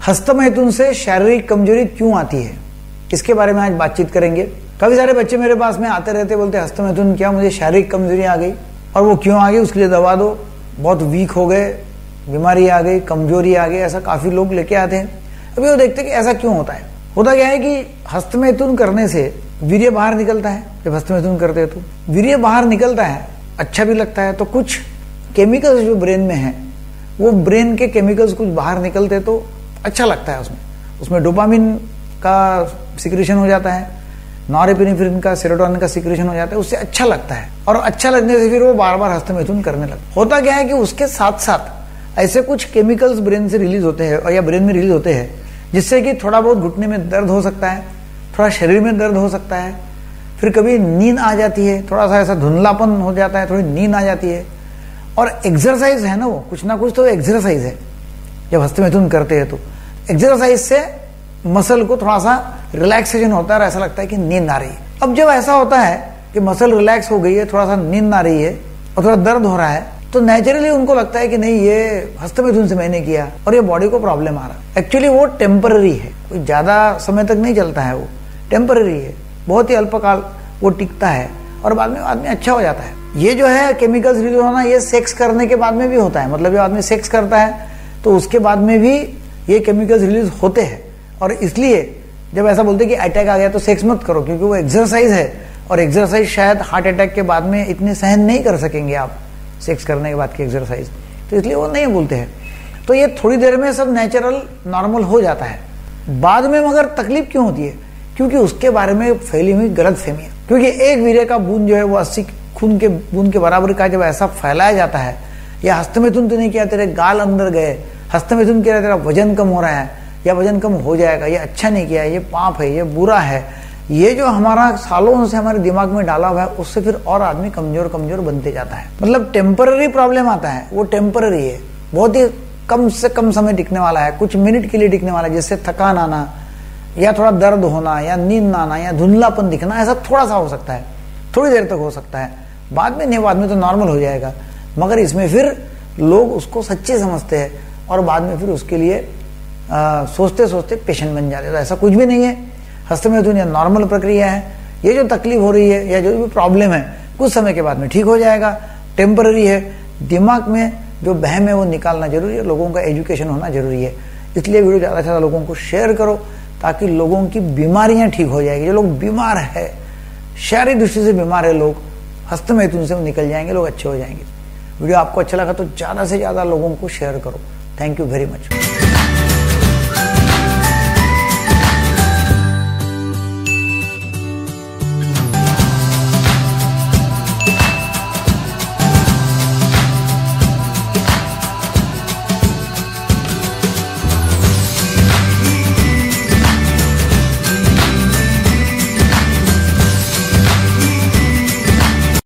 हस्तमैथुन से शारीरिक कमजोरी क्यों आती है, इसके बारे में आज बातचीत करेंगे। काफी सारे बच्चे मेरे पास में आते रहते, बोलते हस्तमैथुन क्या, मुझे शारीरिक कमजोरी आ गई। और वो क्यों आ गई, उसके लिए दवा दो, बहुत वीक हो गए, बीमारी आ गई, कमजोरी आ गई, ऐसा काफी लोग लेके आते हैं। अभी वो देखते हैं कि ऐसा क्यों होता है। होता क्या है कि हस्तमैथुन करने से वीर्य बाहर निकलता है। जब हस्तमैथुन करते हैं तो वीर्य बाहर निकलता है, अच्छा भी लगता है। तो कुछ केमिकल्स जो ब्रेन में है, वो ब्रेन के केमिकल्स कुछ बाहर निकलते तो अच्छा लगता है। उसमें डोपामिन का सिक्रेशन हो जाता है, नॉरएपिनेफ्रिन का, सेरोटोनिन का सिक्रेशन हो जाता है, उससे अच्छा लगता है। और अच्छा लगने से फिर वो बार बार हस्तमैथुन करने लगता। होता क्या है कि उसके साथ साथ ऐसे कुछ केमिकल्स ब्रेन से रिलीज होते हैं या ब्रेन में रिलीज होते हैं, जिससे कि थोड़ा बहुत घुटने में दर्द हो सकता है, थोड़ा शरीर में दर्द हो सकता है, फिर कभी नींद आ जाती है, थोड़ा सा ऐसा धुंधलापन हो जाता है, थोड़ी नींद आ जाती है। और एक्सरसाइज है ना, वो कुछ ना कुछ तो एक्सरसाइज है। जब हस्तमैथुन करते हैं तो एक्सरसाइज से मसल को थोड़ा सा रिलैक्सेशन होता है और ऐसा लगता है कि नींद आ रही है। अब जब ऐसा होता है कि मसल रिलैक्स हो गई है, थोड़ा सा नींद आ रही है और थोड़ा दर्द हो रहा है, तो नेचुरली उनको लगता है कि नहीं, ये हस्तमैथुन से मैंने किया और ये बॉडी को प्रॉब्लम आ रहा है। एक्चुअली वो टेम्पररी है, कोई ज्यादा समय तक नहीं चलता है, वो टेम्पररी है, बहुत ही अल्पकाल वो टिकता है और बाद में आदमी अच्छा हो जाता है। ये जो है केमिकल्स रिलीज होना, ये सेक्स करने के बाद में भी होता है। मतलब जब आदमी सेक्स करता है तो उसके बाद में भी ये केमिकल्स रिलीज होते हैं। और इसलिए जब ऐसा बोलते हैं कि अटैक आ गया तो सेक्स मत करो, क्योंकि वो एक्सरसाइज है और एक्सरसाइज शायद हार्ट अटैक के बाद में इतने सहन नहीं कर सकेंगे आप, सेक्स करने के बाद की एक्सरसाइज, तो इसलिए वो नहीं बोलते हैं। तो ये थोड़ी देर में सब नेचुरल नॉर्मल हो जाता है। बाद में मगर तकलीफ क्यों होती है, क्योंकि उसके बारे में फैली हुई गलत फहमियां। क्योंकि एक वीर्य का बूंद जो है वो 80 खून के बूंद के बराबर का जब ऐसा फैलाया जाता है, या हस्तमैथुन तो नहीं किया, तेरे गाल अंदर गए, हस्तमैथुन किया, तेरा वजन कम हो रहा है या वजन कम हो जाएगा, ये अच्छा नहीं किया, ये पाप है, ये बुरा है, ये जो हमारा सालों से हमारे दिमाग में डाला हुआ है, उससे फिर और आदमी कमजोर कमजोर बनते जाता है। मतलब टेम्पररी प्रॉब्लम आता है, वो टेम्पररी है, बहुत ही कम से कम समय टिकने वाला है, कुछ मिनट के लिए टिकने वाला है, जिससे थकान आना या थोड़ा दर्द होना या नींद ना आना या धुंधलापन दिखना, ऐसा थोड़ा सा हो सकता है, थोड़ी देर तक हो सकता है, बाद में नहीं, बाद में तो नॉर्मल हो जाएगा। मगर इसमें फिर लोग उसको सच्चे समझते हैं और बाद में फिर उसके लिए सोचते सोचते पेशेंट बन जाते हैं। तो ऐसा कुछ भी नहीं है। हस्तमैथुन या नॉर्मल प्रक्रिया है। ये जो तकलीफ हो रही है या जो भी प्रॉब्लम है, कुछ समय के बाद में ठीक हो जाएगा, टेम्पररी है। दिमाग में जो बहम है वो निकालना जरूरी है, लोगों का एजुकेशन होना जरूरी है। इसलिए वीडियो ज़्यादा से ज़्यादा लोगों को शेयर करो, ताकि लोगों की बीमारियां ठीक हो जाएगी। जो लोग बीमार है, शारीरिक दृष्टि से बीमार है लोग, हस्तमैथुन से निकल जाएंगे, लोग अच्छे हो जाएंगे। वीडियो आपको अच्छा लगा तो ज़्यादा से ज़्यादा लोगों को शेयर करो। Thank you very much.